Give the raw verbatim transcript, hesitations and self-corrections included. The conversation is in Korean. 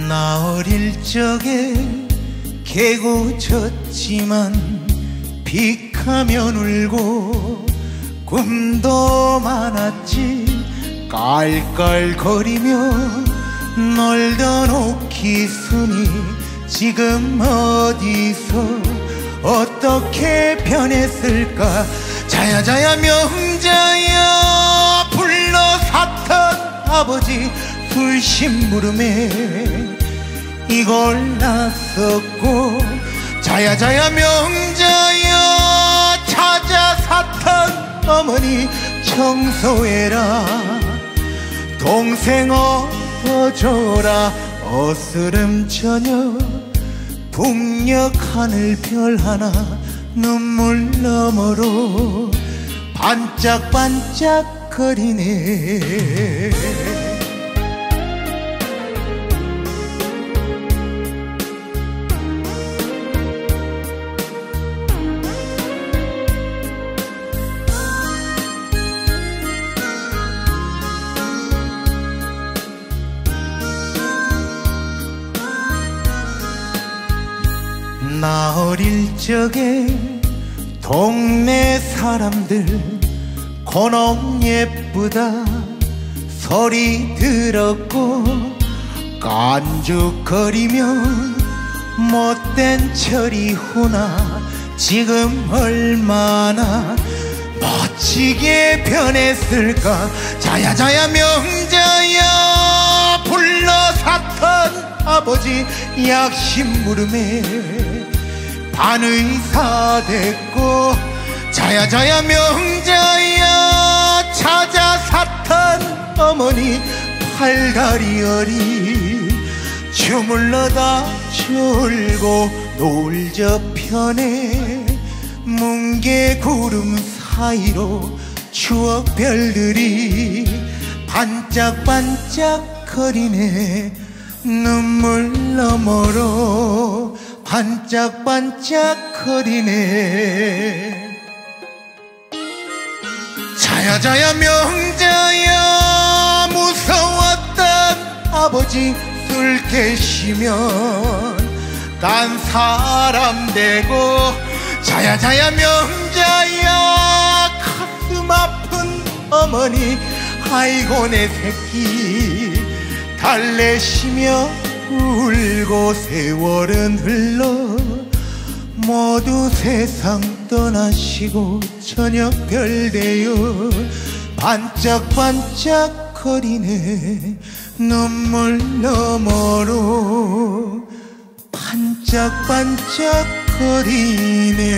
나 어릴 적에 개구쳤지만 픽하면 울고 꿈도 많았지. 깔깔거리며 놀던 오키순이 지금 어디서 어떻게 변했을까. 자야자야 명자야 불러 샀던 아버지 술심부름에 이걸 놨었고, 자야자야 명자야 찾아 샀던 어머니 청소해라. 동생 어줘라. 어스름 저녁 북녘 하늘 별 하나 눈물 너머로 반짝반짝거리네. 나 어릴 적에 동네 사람들 고놈 예쁘다 소리 들었고, 깐죽거리면 못된 철이구나. 지금 얼마나 멋지게 변했을까. 자야자야 명자야 불러 샀던 아버지 약심부름에 반의사 됐고, 자야자야 명자야 찾아 샀던 어머니 팔다리어리 주물러다 졸고 노을 저편에 뭉게구름 사이로 추억별들이 반짝반짝거리네. 눈물 너머로 반짝반짝거리네. 자야자야 명자야 무서웠던 아버지 술 깨시면 딴 사람 되고, 자야자야 명자야 가슴 아픈 어머니 아이고 내 새끼 달래시며 울고 세월은 흘러 모두 세상 떠나시고 저녁별 되어 반짝반짝거리네. 눈물 너머로 반짝반짝거리네.